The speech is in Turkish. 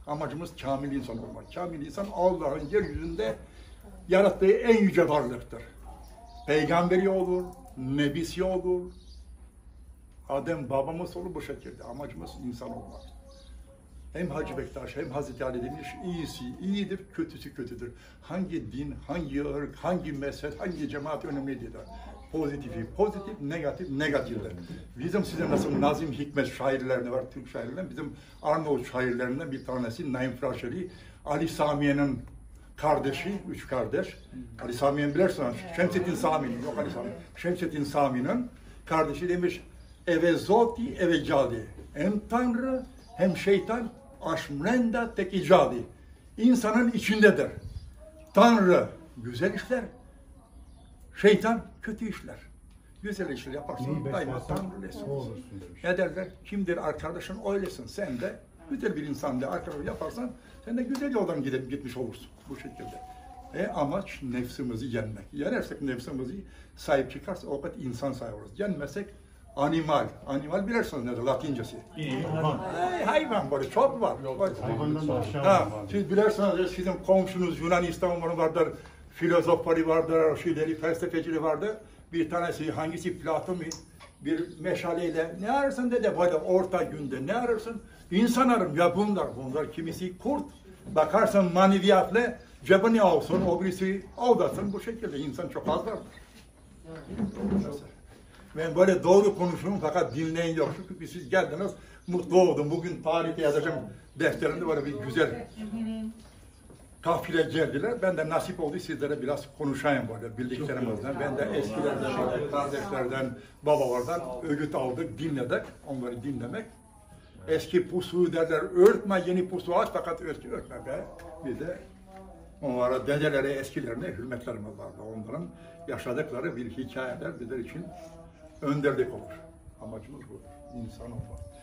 Amacımız kamil insan olmak. Kamil insan Allah'ın yeryüzünde yarattığı en yüce varlıktır. Peygamberi olur, nebisi olur, Adem babamız olur bu şekilde. Amacımız insan olmak. Hem Hacı Bektaş hem Hazreti Ali demiş, iyisi iyidir, kötüsü kötüdür. Hangi din, hangi ırk, hangi mezhep, hangi cemaat önemli değil. Pozitifi pozitif, negatif negatifdir. Bizim size nasıl Nazım Hikmet şairlerine var, Türk şairlerinden, bizim Arnavut şairlerinden bir tanesi Naim Fraşeli, Ali Samiye'nin kardeşi, üç kardeş. Ali Samiye'ni bilirsiniz, Şemsettin Sami'nin, yok Ali Sami, Şemsettin Sami'nin kardeşi demiş, eve zoti, eve cadi. Hem Tanrı, hem şeytan, aşmrenda tek icadi. İnsanın içindedir. Tanrı güzel işler, şeytan kötü işler. Güzel işler yaparsan daima Tanrı'lısın. Ne derler? Kimdir arkadaşın? Öylesin. Sen de güzel bir insan da arkadaş yaparsan sen de güzel yoldan gitmiş olursun bu şekilde. Amaç nefsimizi yenmek. Yenersek nefsimizi sahip çıkarsa o kadar insan sahibi oluruz. Yenmesek animal. Animal bilirsiniz nedir Latincesi? Hayvan böyle çok var. Siz bilirsiniz sizin komşunuz Yunanistan vardır, filozofları vardır, felsefecileri vardır. Bir tanesi hangisi Platon bir meşaleyle ne ararsın dedi böyle orta günde ne ararsın? İnsan ararım ya bunlar kimisi kurt. Bakarsın maneviyatla cebini alsın, o birisi aldatsın bu şekilde insan çok az vardır. Ben böyle doğru konuşurum fakat dinleyin yok. Çünkü siz geldiniz, mutlu oldum. Bugün tarihte yazacağım defterimde böyle bir güzel kafile geldiler. Ben de nasip oldu sizlere biraz konuşayım böyle bildiklerimizden. Ben de eskilerden, kardeşlerden, babalardan öğüt aldık, dinledik. Onları dinlemek. Eski pusuyu derler, örtme, yeni pusu aç fakat örtme be. Bir de onlara, dedelere, eskilerine hürmetlerimiz vardı. Onların yaşadıkları bir hikayeler bizler için önderlik olur. Amacımız bu. İnsan olmak.